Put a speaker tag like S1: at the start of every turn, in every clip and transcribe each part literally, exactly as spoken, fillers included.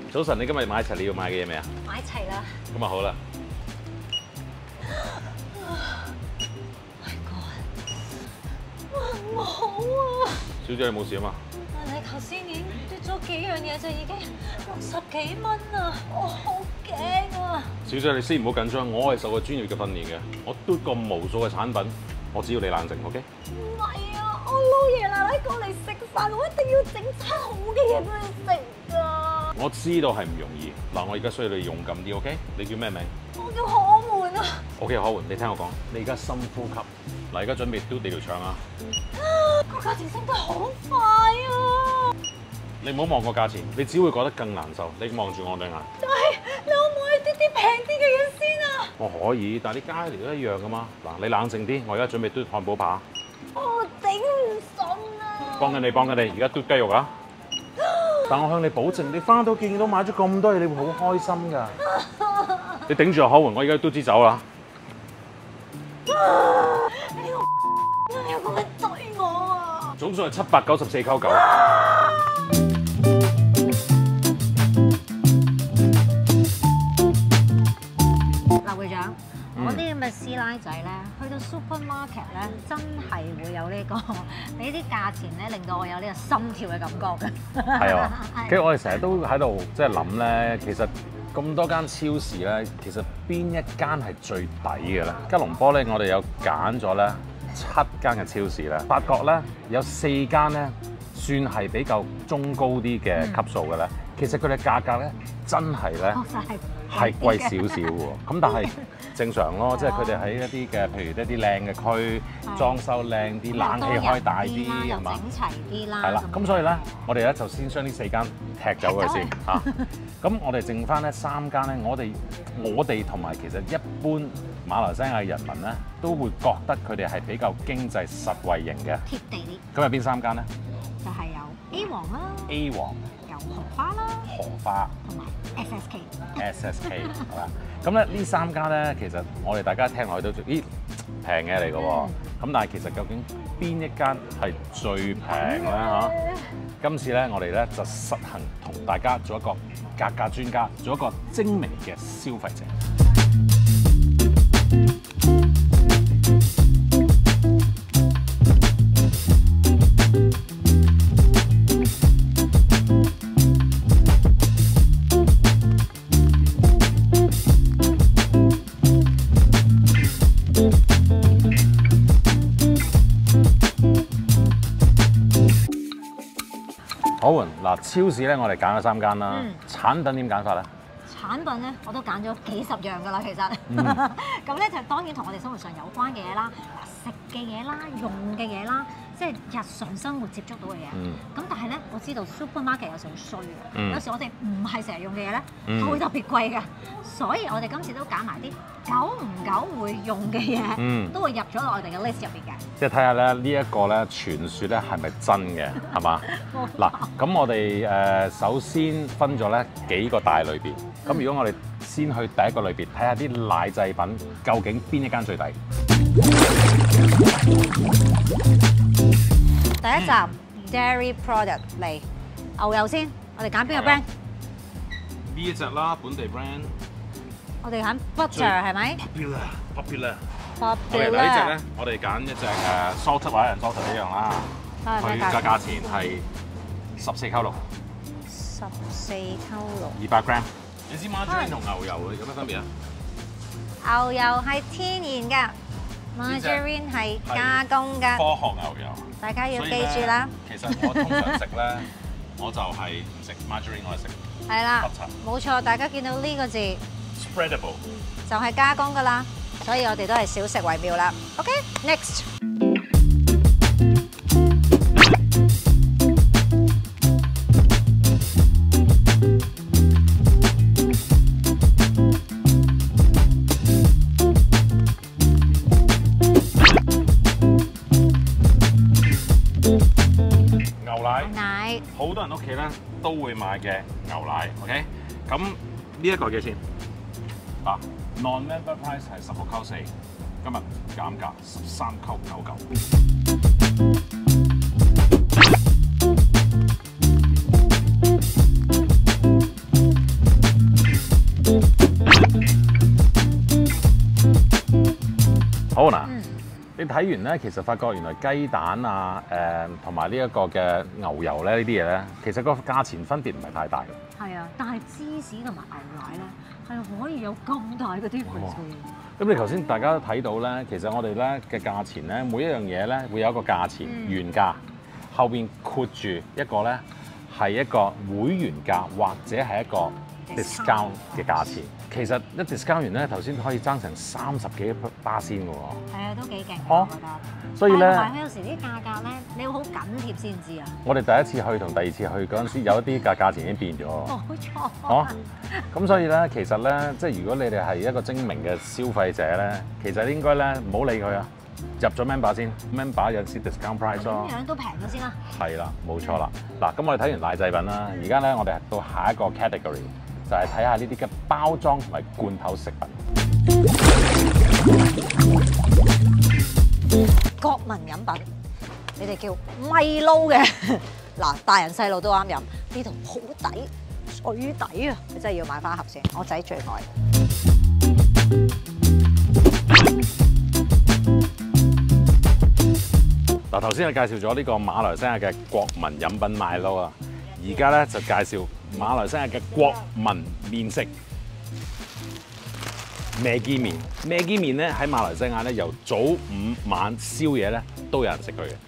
S1: 早晨，你今日買齊你要買嘅嘢未啊？
S2: 買齊啦。
S1: 咁啊好啦。
S2: My God！ 哇，唔好啊！
S1: 小姐你冇事啊嘛？
S2: 但係頭先已經跌咗幾樣嘢就已經六十幾蚊啊！我好驚啊！
S1: 小姐你先唔好緊張，我係受過專業嘅訓練嘅，我嘟過無數嘅產品，我只要你冷靜 ，OK？
S2: 唔係啊，我老爺奶奶過嚟食飯，我一定要整餐好嘅嘢俾佢食㗎。
S1: 我知道係唔容易，嗱我而家需要你勇敢啲 ，OK？ 你叫咩名？
S2: 我叫可門啊。
S1: OK， 可門，你聽我講，你而家深呼吸，嗱而家準備嘟你條腸啊！
S2: 個價錢升得好快啊！
S1: 你唔好望個價錢，你只會覺得更難受。你望住我對眼。
S2: 但係你可唔可以啲啲平啲嘅嘢先啊？
S1: 我可以，但係啲街嚟都一樣噶嘛。嗱，你冷靜啲，我而家準備嘟漢堡扒。
S2: 我頂唔順啊！
S1: 幫緊你，幫緊你，而家嘟雞肉啊！但我向你保證，你翻到見到買咗咁多嘢，你會好開心㗎。你頂住個口門，我而家嘟支走啦。
S2: 你個真係有咁樣對我啊！
S1: 總數係七百九十四溝九。
S2: 劉會長，我啲咁嘅師奶仔咧，去到 supermarket 咧，真係會有呢個俾啲價錢咧，令到我有呢個心跳嘅感覺嘅。
S1: 係啊，其實我哋成日都喺度即係諗咧，其實咁多間超市咧，其實邊一間係最抵嘅咧？吉隆坡咧，我哋有揀咗咧七間嘅超市咧，發覺咧有四間咧算係比較中高啲嘅級數嘅咧，其實佢哋價格咧真係咧係貴少少喎。咁但係正常咯，即係佢哋喺一啲嘅，譬如一啲靚嘅區，裝修靚啲，冷氣開大啲，係嘛？
S2: 整齊啲啦。
S1: 係啦，咁所以咧，我哋咧就先將呢四間踢走佢先嚇。咁我哋剩翻咧三間咧，我哋我哋同埋其實一般馬來西亞人民咧，都會覺得佢哋係比較經濟實惠型嘅。
S2: 貼地啲。
S1: 咁有邊三間咧？
S2: 就係有 A 王啦
S1: ，A 王，
S2: 有荷花啦，
S1: 荷花，
S2: 同埋 S S K。
S1: S S K 係嘛？咁咧呢三間咧，其實我哋大家聽落去都咦平嘅嚟嘅喎。咁但係其實究竟邊一間係最平咧嚇？今次咧我哋咧就實行同大家做一個價格專家，做一個精明嘅消費者。好喎，嗱，超市咧我哋揀咗三間啦，嗯、產品點揀法咧？
S2: 產品咧我都揀咗幾十樣㗎啦，其實。咁咧、嗯、就當然同我哋生活上有關嘅嘢啦，食嘅嘢啦，用嘅嘢啦，即係日常生活接觸到嘅嘢。咁、嗯、但係咧，我知道 supermarket 有時好衰嘅，嗯、有時我哋唔係成日用嘅嘢咧，係會、嗯、特別貴嘅，所以我哋今次都揀埋啲久唔久會用嘅嘢，嗯、都會入咗落我哋嘅 list 入邊嘅。
S1: 即係睇下咧呢一個咧傳說咧係咪真嘅，係嘛？嗱，咁我哋誒首先分咗咧幾個大類別。咁如果我哋先去第一個類別，睇下啲奶製品究竟邊一間最抵。
S2: 第一站、嗯、dairy product 嚟牛油先，我哋揀邊個 brand？
S1: 呢一隻啦，本地 brand。
S2: 我哋揀 butter 係咪
S1: ？Popular，popular。
S2: Popular。
S1: 第一隻咧，我哋揀一隻誒 salted 或者 salted 一樣啦。佢嘅價錢係十四溝六。
S2: 十四溝六。
S1: 二百 gram。你知 margarine 同牛油有咩分別啊？
S2: 牛油係天然㗎 ，margarine 係加工㗎。
S1: 科學牛油。
S2: 大家要記住啦。
S1: 其實我通常食咧，我就係唔食 margarine，我係食。
S2: 係啦，冇錯，大家見到呢個字
S1: ，spreadable，
S2: 就係加工㗎啦，所以我哋都係少食為妙啦。OK，next。奶，
S1: 好多人屋企咧都會買嘅牛奶 ，OK？咁呢一個幾錢？啊 ，non-member price 係十六溝四，今日減價十三溝九九。 睇完咧，其實發覺原來雞蛋啊、誒同埋呢一個嘅牛油咧呢啲嘢咧，其實個價錢分別唔係太大嘅。
S2: 係啊，但係芝士同埋牛奶咧係可以有咁大嘅 difference 嘅。
S1: 咁你頭先大家都睇到咧，其實我哋咧嘅價錢咧，每一樣嘢咧會有一個價錢、
S2: 嗯、
S1: 原價，後邊括住一個咧係一個會員價或者係一個 discount 嘅價錢。其實一 discount 完咧，頭先可以爭成三十幾巴仙嘅喎。係
S2: 啊，都幾勁，
S1: 我
S2: 覺得。
S1: 所以咧，
S2: 但係有時啲價格咧，你要好緊貼先知啊。
S1: 我哋第一次去同第二次去嗰陣時，有一啲價價錢已經變咗。
S2: 冇錯。
S1: 哦，咁所以咧，其實咧，即係如果你哋係一個精明嘅消費者咧，其實應該咧唔好理佢啊，入咗 member 先 ，member 有時 discount price 咯。
S2: 咁樣都平咗先啦。
S1: 係啦，冇錯啦。嗱，咁我哋睇完奶製品啦，而家咧我哋到下一個 category。就係睇下呢啲嘅包裝同埋罐頭食品。國民飲品，你哋叫米撈嘅，嗱大人細路都啱飲，呢度好抵，水抵啊！你真係要買翻盒先，我仔最愛。嗱，頭先我介紹咗呢個馬來西亞嘅國民飲品米撈啊，而家咧就介紹馬來西亞嘅國民麵食Maggi麵。Maggi麵咧喺馬來西亞咧，由早午晚宵夜咧都有人食佢嘅。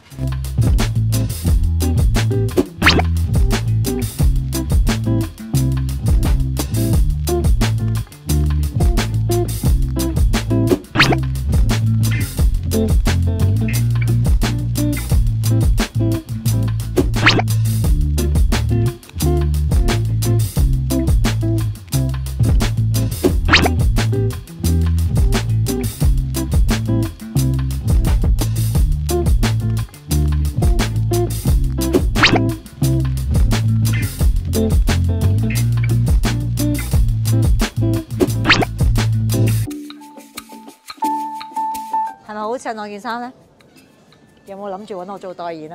S1: 係咪好襯我件衫咧？有冇諗住揾我做代言啊？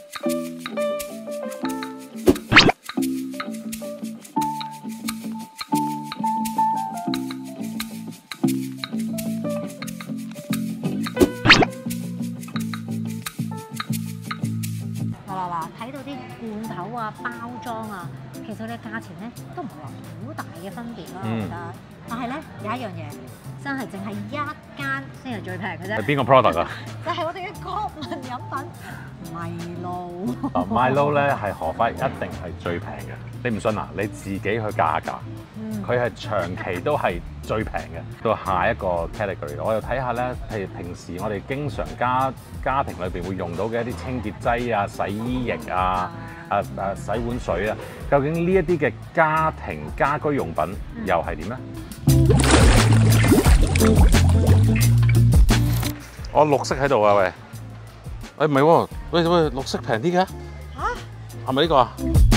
S1: 嗱嗱嗱，睇到啲罐頭啊、包裝啊，其實咧價錢咧都唔係話好大嘅分別咯，我覺得。但係咧有一樣嘢。真係淨係一間先係最平嘅啫。係邊個 product 啊？就係我哋嘅國民飲品米撈。啊，米撈咧係河輝，一定係最平嘅。你唔信啊？你自己去價下價。佢係長期都係最平嘅。到下一個 category，我又睇下咧，譬如平時我哋經常家家庭裏邊會用到嘅一啲清潔劑啊、洗衣液啊、啊啊洗碗水啊，究竟呢一啲嘅家庭家居用品又係點咧？我綠色喺度啊，喂！誒唔係喎，喂喂，綠色平啲嘅嚇？係咪呢個啊？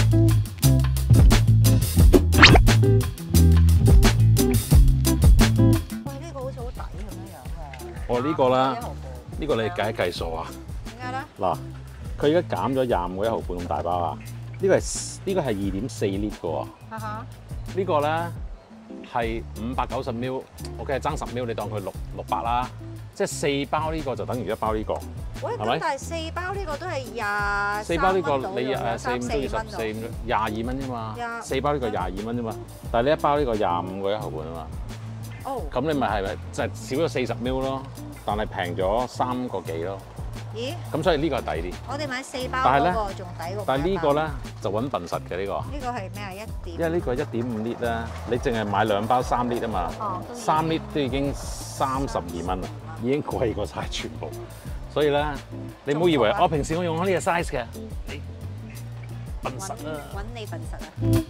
S1: 喂，呢個好似好抵咁樣樣喎。哦，呢個啦，呢個你計一計數啊？點解咧？嗱，佢而家減咗廿五個一毫半咁大包啊！呢個係呢個係二點四 lit 嘅喎。哈哈。呢個咧係五百九十 ml， 我嘅係爭十 ml， 你當佢六六百啦。即係四包呢個就等於一包呢個，
S2: 喂，咁但係四包呢個都係廿
S1: 四包呢個你誒四五都要十四廿二蚊啫嘛，四包呢個廿二蚊啫嘛，但係呢一包呢個廿五個一毫半啊嘛，哦，咁你咪係咪就係少咗四十 ml 咯，但係平咗三個幾咯。咦？咁所以呢個係抵啲。我哋買四包嗰個仲抵過。但係呢個咧就揾笨實嘅呢個。呢個係咩啊？一點。因為呢個一點五 lit 咧，你淨係買兩包三 lit 啊嘛。哦。三 lit 都已經三十二蚊啦，已經貴過晒全部。所以咧，你唔好以為我平時我用開呢個 size 嘅，你笨實啦。揾你笨實啊！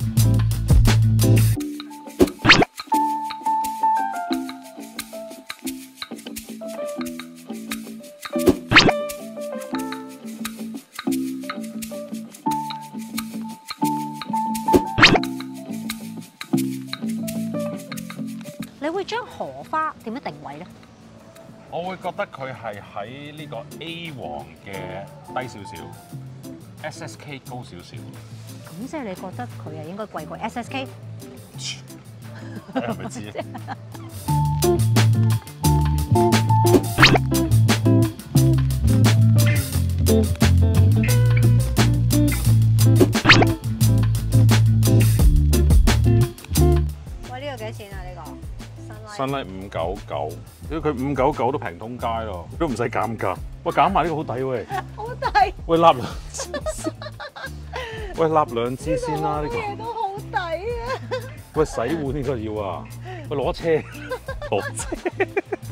S1: 你會將荷花點樣定位咧？我會覺得佢係喺呢個 A 黃嘅低少少 ，S S K 高少少。咁即係你覺得佢係應該貴過 S S K？ 係咪知啊？ Sunlight 五九九，屌佢五九九都平通街咯，都唔使減價。喂，減埋呢個好抵喎！
S2: 好抵！
S1: 喂，立兩支，喂，立兩支先啦，呢個
S2: 嘢都好抵啊！
S1: 喂，洗碗呢個要啊！喂，攞車，攞車。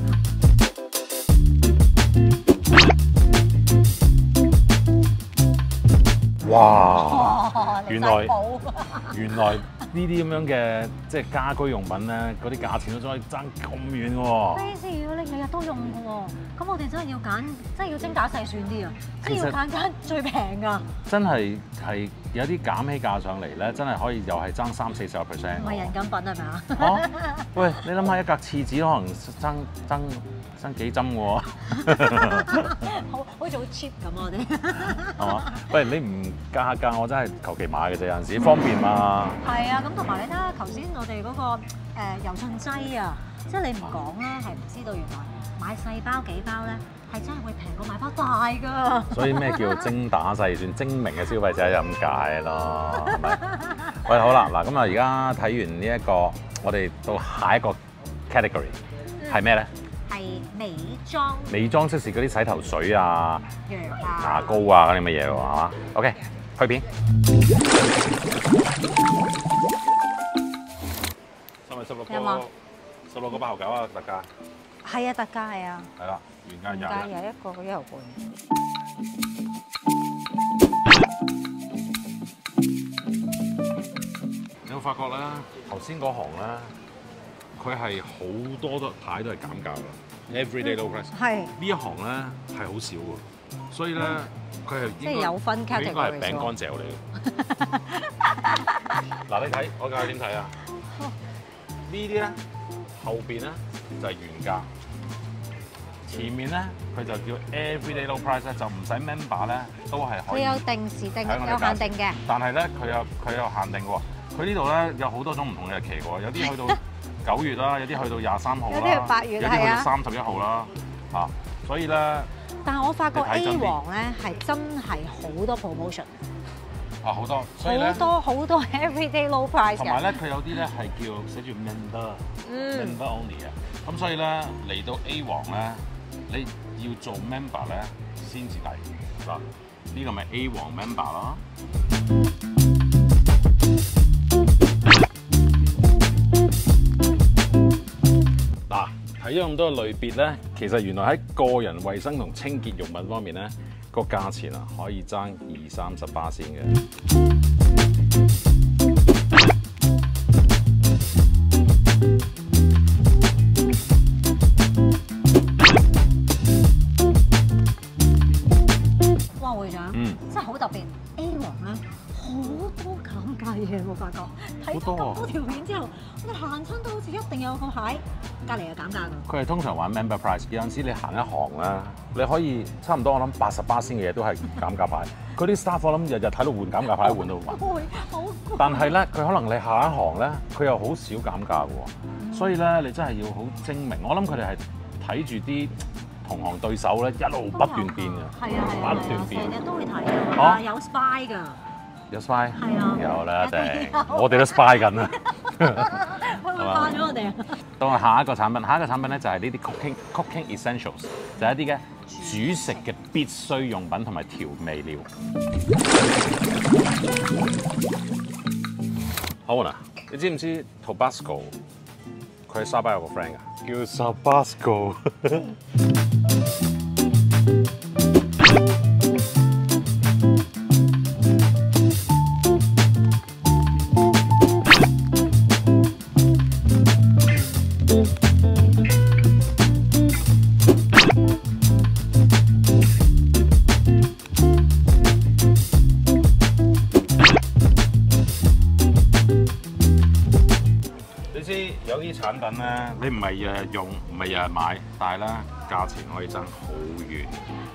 S1: 哇！原來原來呢啲咁樣嘅即係家居用品咧，嗰啲價錢都可以爭咁遠喎。
S2: 呢啲要你日日都用嘅喎，咁我哋真係要揀，真係要精打細算啲啊！即係要揀間最平㗎。
S1: 真係係有啲減起價上嚟咧，真係可以又係爭三四十個 percent。
S2: 唔係人品係咪啊？
S1: 哦，喂，你諗下一格廁紙可能爭爭爭幾針喎？
S2: 好好似好 cheap 咁我哋。
S1: 係嘛？喂，你唔加價，我真係求其買嘅啫，有陣時方便嘛。
S2: 係啊，咁同埋你睇下頭先我哋嗰個誒柔順劑啊，即係你唔講咧，係唔知道原來買細包幾包咧，係真係會平過買包大㗎。所
S1: 以咩叫精打細算？精明嘅消費者就咁解咯，係咪？喂，好啦，嗱咁啊，而家睇完呢一個，我哋到下一個 category 係咩咧？
S2: 係美妝。
S1: 美妝即係嗰啲洗頭水啊、
S2: 藥啊、
S1: 牙膏啊嗰啲乜嘢喎，係嘛 ？OK， 去片。十咪十六個，十六個八毫九啊，特價。
S2: 係啊，特價係啊。
S1: 係啦，原價廿。
S2: 原價廿一個一毫半。
S1: 你有冇發覺咧？頭先嗰行咧，佢係好多都牌都係減價㗎 ，everyday low price。係。呢一行咧係好少㗎，所以咧佢係
S2: 即係有分 category
S1: 應該係餅乾嚼嚟嘅。嗱，你睇我教你點睇啊？呢啲咧後邊咧就係原價，前面咧佢就叫 everyday low price 咧，就唔使 member 咧都係可以。佢有定時定有限定嘅。但係咧佢有佢有限定喎。佢呢度咧有好多種唔同嘅日期喎，有啲去到九月啦，有啲去到廿三號啦，有啲係八月，有啲去到三十一號啦，嚇，所以咧。但係我發覺 A 王咧係真係好多 promotion。啊，好多，所以咧好多好多 everyday low price 嘅。同埋咧，佢有啲咧係叫寫住 member，member only 嘅。咁所以咧嚟到 A 王咧，你要做 member 咧先至抵。嗱，呢個咪 A 王 member 咯。嗱，睇咗咁多類別咧，其實原來喺個人衛生同清潔用品方面咧，個價錢啊可以爭二三十巴仙嘅。哇，會長，嗯，真係好特別。A 王咧好多減價嘢，有冇發覺？睇咗咁多條片之後，我哋行親都好似一定有個牌，隔離有減價㗎。佢係通常玩 member price，有陣時你行一行咧，你可以差唔多我諗八十巴仙嘅嘢都係減價牌。佢啲 staff 我諗日日睇到換減價牌，換到暈。會，好攰。但係咧，佢可能你下一行咧，佢又好少減價㗎喎。嗯、所以咧，你真係要好精明。我諗佢哋係睇住啲同行對手咧，一路不斷變嘅，
S2: 係啊係啊，
S1: 不斷變。
S2: 成日都會睇啊，有 spy 㗎。有 spy？ 係啊，有啦，一定。我哋都 spy 緊啊！會唔會怕咗我哋啊？到下一個產品，下一個產品咧就係呢啲 cooking cooking essentials，就係一啲嘅煮食嘅必須用品同埋調味料。好嗱，你知唔知 Tabasco 佢喺沙巴有個 friend 㗎，叫 Tabasco。有啲產品咧，你唔係日日用，唔係日日買，但係咧價錢可以爭好遠。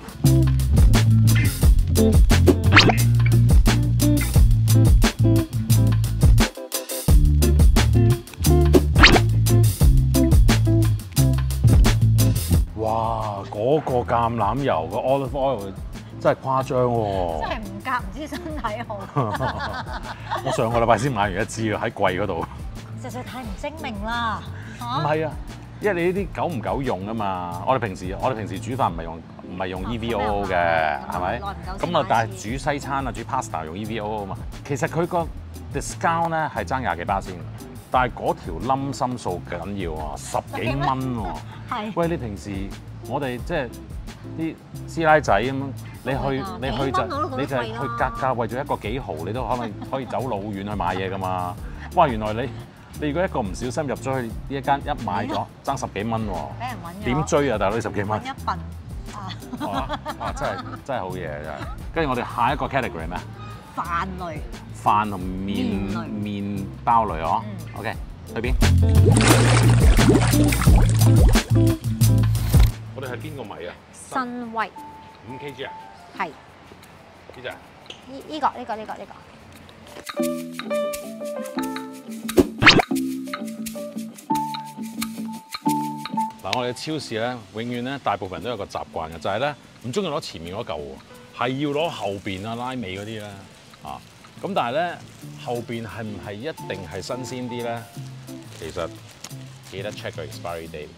S2: 哇！嗰個橄欖油個 olive oil 真係誇張喎！真係唔夾，唔知身體好。我上個禮拜先買完一支啊，喺櫃嗰度。實在太唔精明啦！唔係啊，
S1: 因為你呢啲久唔久用啊嘛。我哋平時我哋平時煮飯唔係用唔係用 E V O 嘅，係咪？咁啊，但係煮西餐啊、煮 pasta 用 E V O 啊嘛。其實佢個 discount 咧係爭廿幾巴仙，但係嗰條冧心數緊要啊，十幾蚊喎。係。喂，你平時我哋即係啲師奶仔咁樣，你去你去就你就係去格價為咗一個幾毫，你都可能可以走老遠去買嘢噶嘛。哇！原來你你如果一個唔小心入咗去呢一間一買咗爭十幾蚊喎，俾人揾咗點追啊？大佬呢十幾蚊一笨啊！哇！真係真係好嘢真係。跟住我哋下一個 category 咩？飯類。飯同麵麵包類哦。OK， 去邊？我哋係邊個米啊？
S2: 新威。
S1: 五 kg 啊？
S2: 係。
S1: 呢隻？
S2: 依依個呢個呢個呢個。
S1: 嗱，我哋嘅超市咧，永遠咧大部分人都有個習慣嘅，就係咧唔中意攞前面嗰嚿喎，係要攞後邊啊拉尾嗰啲咧啊。咁但係咧後邊係唔係一定係新鮮啲咧？其實記得 check 個 expiry date。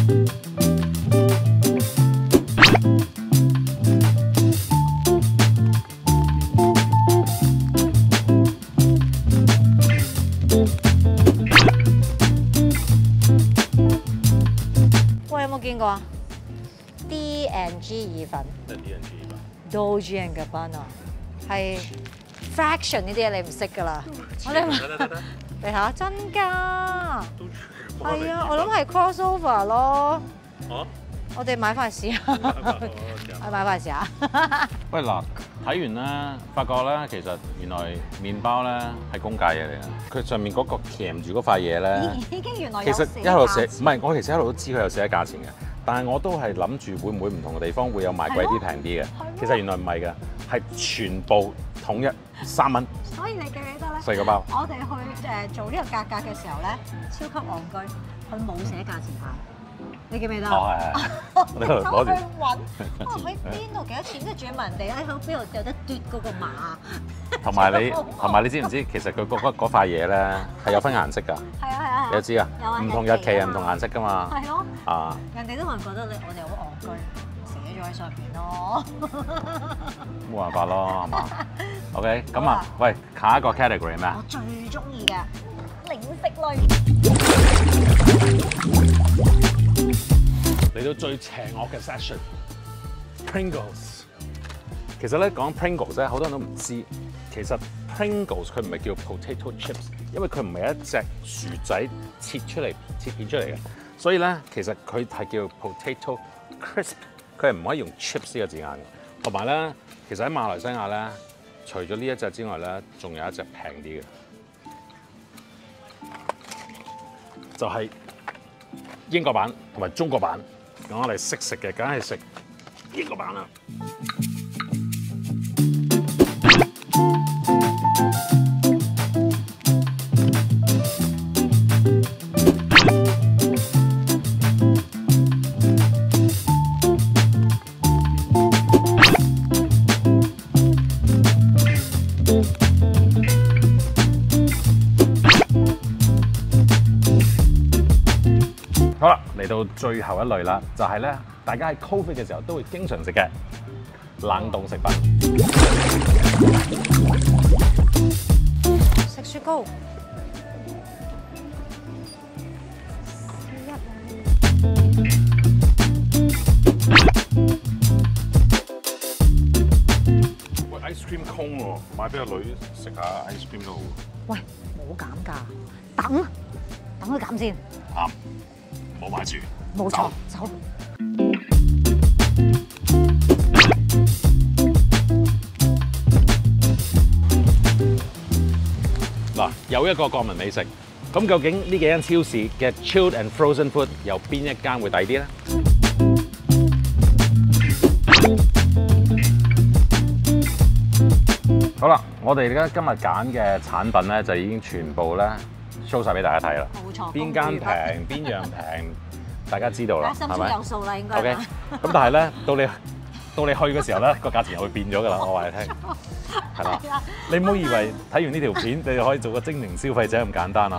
S2: 邊個啊 ？D and G 意粉。
S1: 咩 D and G 意粉
S2: ？Dolce and Gabbana 係 fraction 呢啲嘢你唔識㗎啦。我哋你睇下真㗎。係啊，我諗係 crossover 咯。哦。我哋買翻嚟試下。我買翻嚟試下。
S1: 喂嗱，睇完咧，發覺咧，其實原來麵包咧係公價嘢嚟嘅。佢上面嗰個鉗住嗰塊嘢咧，
S2: 已經原來
S1: 其實一路寫，唔係我其實一路都知佢有寫價錢嘅，但係我都係諗住會唔會唔同嘅地方會有賣貴啲平啲嘅。其實原來唔係㗎，係全部統一三蚊。
S2: 所以你記唔記得咧？
S1: 細個包。
S2: 我哋去誒做呢個價格嘅時候咧，超級戇居，佢冇寫價錢牌。你記唔記得？
S1: 哦，係係。你喺度攞住
S2: 揾，哦喺邊度幾多錢？跟住仲要問人哋喺邊度有得嘟嗰個碼。
S1: 同埋你，同埋你知唔知其實佢嗰嗰塊嘢咧係有分顏色㗎？係啊係啊。你都知啊？唔同日期啊，唔同顏色㗎嘛。係咯。啊。人哋都可能覺得你我哋好戇居，寫咗喺上邊咯。冇辦法咯，係嘛 ？OK， 咁啊，喂，下一個 category 咩啊？我最中意嘅零食類。嚟到最邪惡嘅 section，Pringles。其實咧講 Pringles 咧，好多人都唔知，其實 Pringles 佢唔係叫 potato chips， 因為佢唔係一隻薯仔切出嚟、切片出嚟嘅，所以咧其實佢係叫 potato crisp， 佢係唔可以用 chips 呢個字眼嘅。同埋咧，其實喺馬來西亞咧，除咗呢一隻之外咧，仲有一隻平啲嘅，就係英國版同埋中國版。咁我哋識食嘅，梗係食英國版啦。好啦，嚟到最後一類啦，就係咧，大家喺 Covid 嘅時候都會經常食嘅冷凍食品。食雪糕。喂 ，ice cream cone 喎，買俾個女食下 ice cream 都好。喂，冇減價，等等佢減先。啱。冇買住，冇錯，走。嗱，有一個國民美食，咁究竟呢幾間超市嘅 chilled and frozen food 有邊一間會抵啲咧？好啦，我哋而家今日揀嘅產品咧，就已經全部咧 show 曬俾大家睇啦。冇錯，邊間平，邊樣平，大家知道啦，係咪？有數啦，應該。OK， 咁但係咧，到你到你去嘅時候咧，個價錢又會變咗㗎啦。我話你聽，係啦，你唔好以為睇完呢條片，你就可以做個精明消費者咁簡單啊！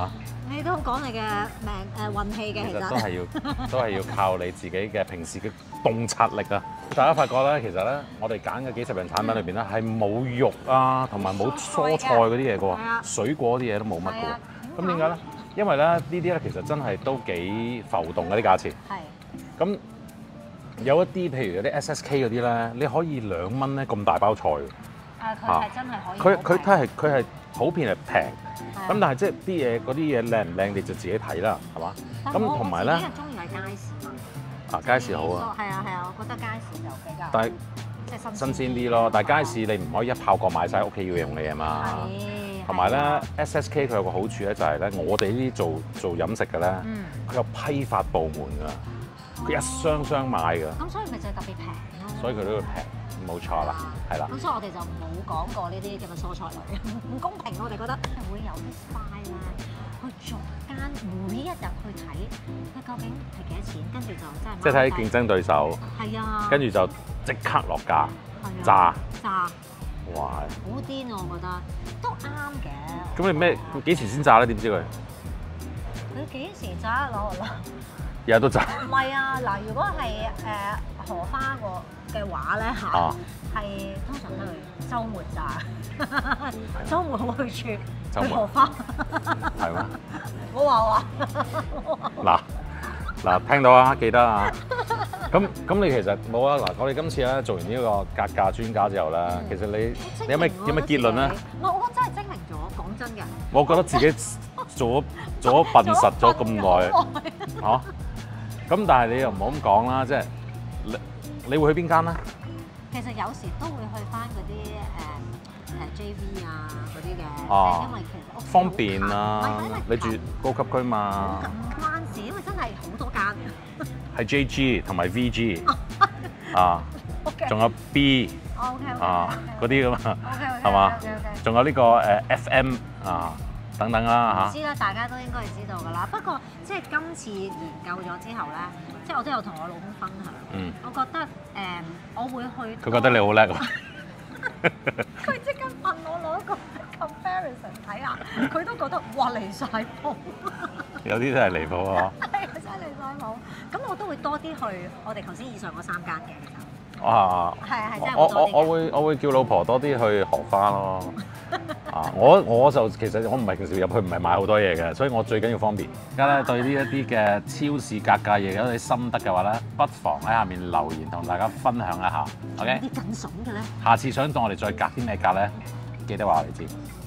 S2: 你都講你嘅命誒運氣嘅，其實
S1: 其實都係要都係要靠你自己嘅平時嘅洞察力啊！大家發覺咧，其實咧，我哋揀嘅幾十樣產品裏邊咧，係冇肉啊，同埋冇蔬菜嗰啲嘢嘅喎，水果啲嘢都冇乜嘅喎。咁點解咧？因為咧呢啲咧其實真係都幾浮動嘅啲價錢。係。咁有一啲譬如有啲 S S K 嗰啲咧，你可以兩蚊咧咁大包菜。
S2: 啊！佢係真係可以。
S1: 佢佢睇係佢係普遍係平，咁但係即係啲嘢嗰啲嘢靚唔靚你就自己睇啦，係嘛？咁同埋咧，
S2: 我自己係中意喺街市買。
S1: 啊，街市好啊。
S2: 係啊係啊，我覺得街市就比較。
S1: 但係
S2: 即係
S1: 新鮮啲咯，但係街市你唔可以一炮過買晒屋企要用嘅嘢嘛。
S2: 係。
S1: 同埋咧 ，S S K 佢有個好處咧，就係咧，我哋呢啲做做飲食嘅咧，佢有批發部門㗎，佢一箱箱買㗎。
S2: 咁所以咪就係特別平咯。
S1: 所以佢都會平。冇錯啦，係啦。
S2: 咁所以我哋就冇講過呢啲咁嘅蔬菜類，唔公平。我哋覺得會有啲 spy 咧，去逐間每一日去睇佢究竟係幾多錢，跟住就真係
S1: 即係睇競爭對手。
S2: 係啊。跟
S1: 住就即刻落價，
S2: 炸炸。
S1: 哇！
S2: 好癲啊！我覺得都啱嘅。
S1: 咁你咩幾時先炸咧？點知佢？
S2: 佢幾時炸？攞攞。
S1: 日日都炸。
S2: 唔係啊！嗱，如果係誒荷花個嘅話咧嚇，係通常都係週末炸，週末好去處去荷花，
S1: 係咩？
S2: 我話話
S1: 嗱嗱，聽到啊，記得啊。咁咁你其實冇啊嗱，我哋今次咧做完呢個格價專家之後咧，其實你你有咩有咩結論咧？
S2: 我我真係精明咗，講真嘅。
S1: 我覺得自己做咗做咗笨實咗咁耐，嚇。咁但係你又唔好咁講啦，即係你你會去邊間咧？
S2: 其實有時都會去翻嗰啲誒誒 J V 啊嗰啲嘅，
S1: 啊、
S2: 因為其實屋
S1: 方便啊，你住高級區嘛。
S2: 咁關事，因為真係好多間。
S1: 係 J G 同埋 V G 啊，仲有 B 啊嗰啲噶嘛，係嘛？仲有呢個誒 F M 啊。等等啦嚇，
S2: 知啦，大家都應該係知道㗎啦。不過即係今次研究咗之後咧，即係我都有同我老公分享。嗯，我覺得誒、呃，我會去。
S1: 佢覺得你好叻啊！
S2: 佢即刻問我攞一個 comparison 睇下，佢都覺得哇離晒譜。
S1: 有啲真係離譜啊！
S2: 係真係離晒譜。咁我都會多啲去我哋頭先以上嗰三間嘅其實。
S1: 哇！
S2: 係啊係真係
S1: 我我我會我會叫老婆多啲去荷花咯。啊！我我就其實我唔係平時入去唔係買好多嘢嘅，所以我最緊要方便。而家咧對呢一啲嘅超市格價嘢有啲心得嘅話咧，不妨喺下面留言同大家分享一下。OK？
S2: 啲更筍嘅咧？
S1: 下次想當我哋再格啲咩價咧，記得話我哋知。